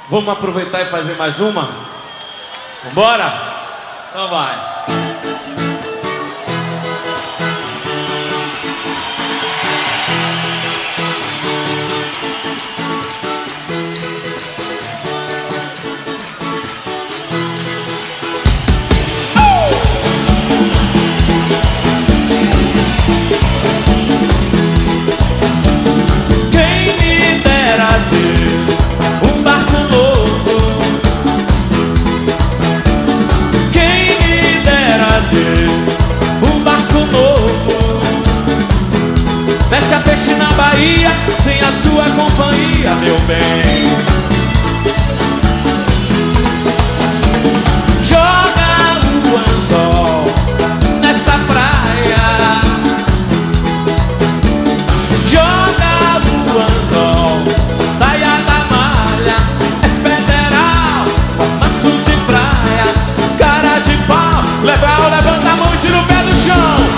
Vamos aproveitar e fazer mais uma? Vambora? Então vai. Pesca peixe na Bahia, sem a sua companhia, meu bem. Joga o anzol nesta praia. Joga o anzol, saia da malha. É federal, maço de praia, cara de pau. Legal, levanta a mão e tira o pé do chão.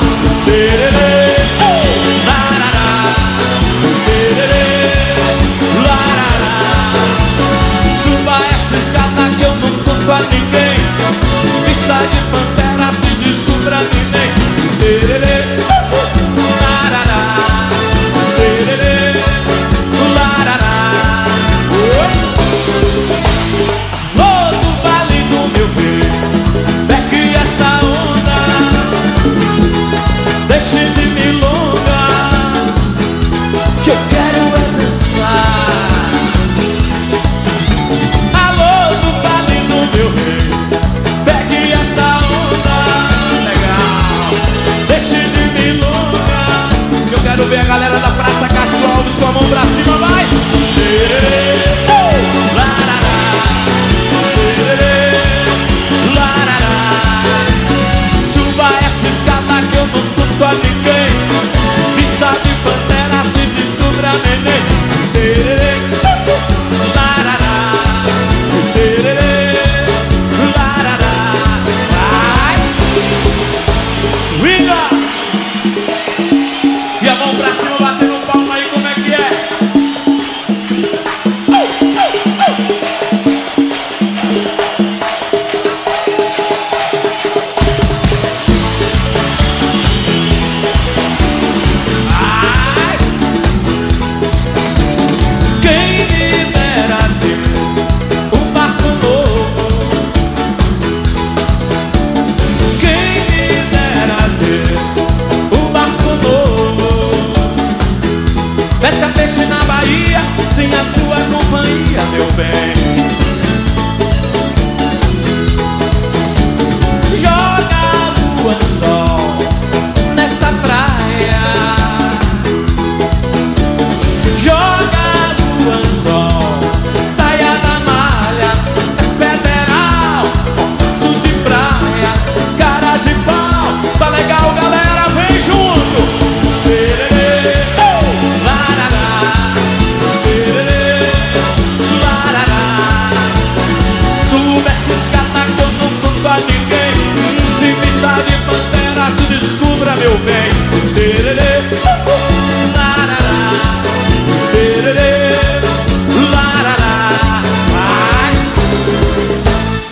A ninguém, vista de pantera, se descubra ninguém. Tererê, larará, tererê, larará. Alô do vale do meu bem, pegue esta onda, deixe de milonga, que eu quero é dançar. Meu rei, pegue essa onda, legal, deixe de milonga, que eu quero ver a galera da Praça Castro Alves com a mão pra cima, vai! Suba essa escada que eu não conto a ninguém, se vista de pantera, se descubra neném. E a mão pra cima, batendo palma aí, como é que é? Ai! Quem me dera ter um barco novo. Quem me dera ter um barco novo. Pesca peixe na Bahia, sem a sua companhia, meu bem. Joga o anzol nesta praia. Joga o anzol, saia da malha. É federal, passo de praia, cara de pau. Tá legal, galera, vem junto. Ninguém, se vista de pantera, se descubra, meu bem.